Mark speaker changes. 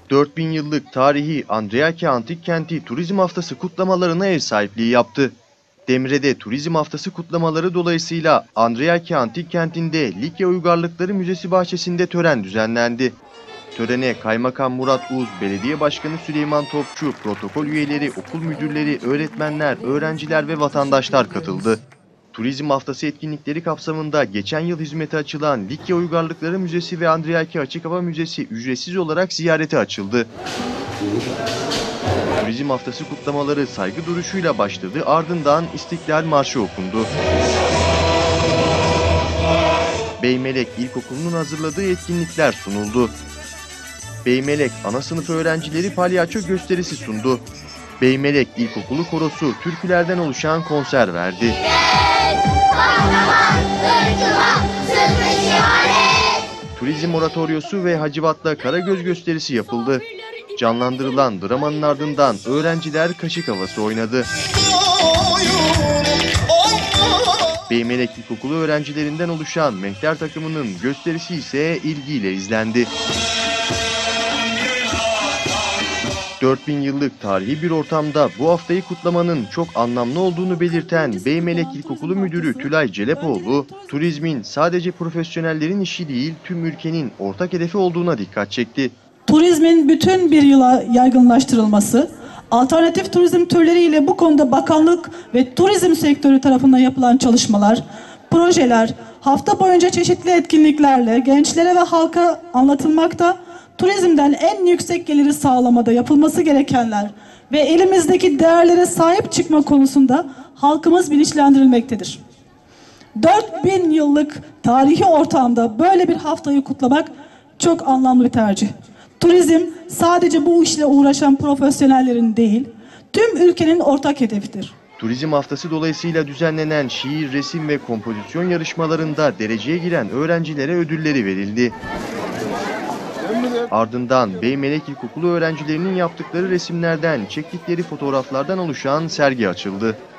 Speaker 1: 4000 yıllık tarihi Andreaki Antik Kenti Turizm Haftası kutlamalarına ev sahipliği yaptı. Demre'de Turizm Haftası kutlamaları dolayısıyla Andreaki Antik Kenti'nde Likya Uygarlıkları Müzesi bahçesinde tören düzenlendi. Törene Kaymakam Murat Uz, Belediye Başkanı Süleyman Topçu, protokol üyeleri, okul müdürleri, öğretmenler, öğrenciler ve vatandaşlar katıldı. Turizm Haftası etkinlikleri kapsamında geçen yıl hizmete açılan Likya Uygarlıkları Müzesi ve Andreaki Açık Hava Müzesi ücretsiz olarak ziyarete açıldı. Turizm Haftası kutlamaları saygı duruşuyla başladı, ardından İstiklal Marşı okundu. Beymelek İlkokulu'nun hazırladığı etkinlikler sunuldu. Beymelek ana sınıf öğrencileri palyaço gösterisi sundu. Beymelek İlkokulu Korosu türkülerden oluşan konser verdi. Turizm oratoryosu ve Hacivat'la Karagöz gösterisi yapıldı. Canlandırılan dramanın ardından öğrenciler kaşık havası oynadı. Beymelek İlkokulu öğrencilerinden oluşan mehter takımının gösterisi ise ilgiyle izlendi. 4000 yıllık tarihi bir ortamda bu haftayı kutlamanın çok anlamlı olduğunu belirten Beymelek İlkokulu Müdürü Tülay Celepoğlu, turizmin sadece profesyonellerin işi değil, tüm ülkenin ortak hedefi olduğuna dikkat çekti.
Speaker 2: Turizmin bütün bir yıla yaygınlaştırılması, alternatif turizm türleriyle bu konuda bakanlık ve turizm sektörü tarafından yapılan çalışmalar, projeler, hafta boyunca çeşitli etkinliklerle gençlere ve halka anlatılmakta, turizmden en yüksek geliri sağlamada yapılması gerekenler ve elimizdeki değerlere sahip çıkma konusunda halkımız bilinçlendirilmektedir. 4000 yıllık tarihi ortamda böyle bir haftayı kutlamak çok anlamlı bir tercih. Turizm sadece bu işle uğraşan profesyonellerin değil, tüm ülkenin ortak hedefidir.
Speaker 1: Turizm Haftası dolayısıyla düzenlenen şiir, resim ve kompozisyon yarışmalarında dereceye giren öğrencilere ödülleri verildi. Ardından Beymelek İlkokulu öğrencilerinin yaptıkları resimlerden, çektikleri fotoğraflardan oluşan sergi açıldı.